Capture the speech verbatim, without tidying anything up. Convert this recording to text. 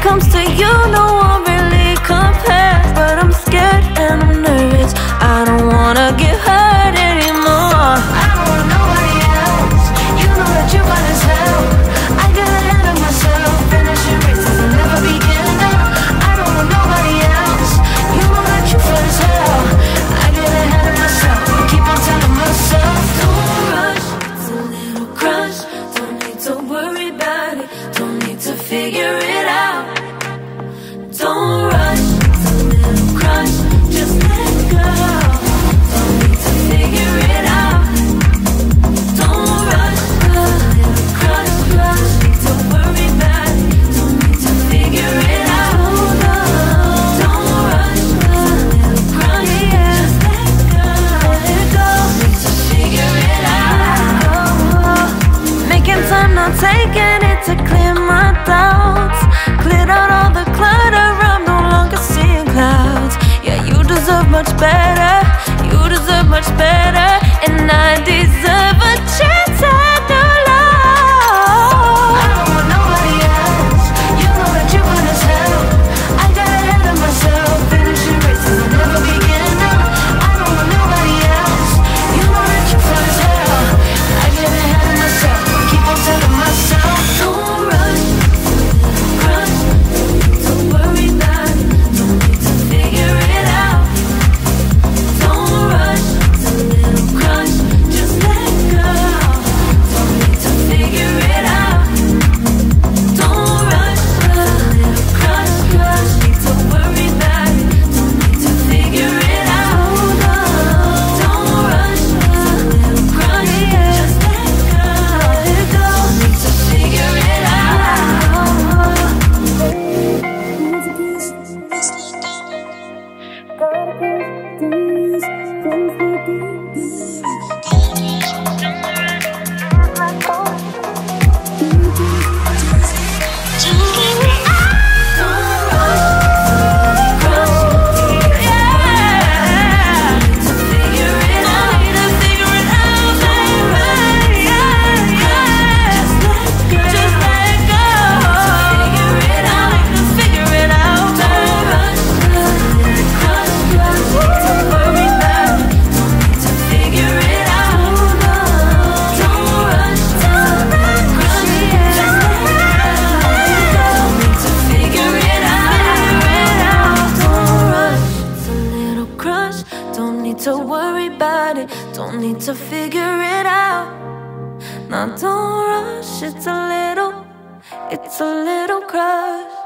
comes to you, no one really compares. But I'm scared and I'm nervous, I don't wanna get hurt anymore. I don't want nobody else, you know that you got as hell. I get ahead of myself, finishing races and never begin now. I don't want nobody else, you know that you fun as hell. I get ahead of myself, keep on telling myself, don't rush, it's a little crush. Don't need to worry about it, don't need to figure it out. Don't rush, it's a little crush, just let go. Don't need to figure it out. Don't rush, a little crush, crush. Need to worry about it, don't need to figure it out. Don't rush, a little crush, just let go. Let go, need to figure it out. Making time, not taking it to clear my doubts. Cleared out all the clutter, I'm no longer seeing clouds. Yeah, you deserve much better, you deserve much better. And I deserve a chance at new love. I don't want nobody else, you know that you want as hell. I got ahead of myself, finishing races and never begin now. I don't want nobody else, you know that you fun as hell. I get ahead of myself, keep on telling myself, don't rush, crush. Don't worry about it, don't need to figure it out. Don't rush, it's a little crush, just let go. Don't need to figure it out. Don't rush, a little crush, crush. Need to worry about it, don't need to figure it out. Don't rush, a little crush, just let go. Let go, need to figure it out. Don't need to worry about it, don't need to figure it out. Now don't rush, it's a little, it's a little crush.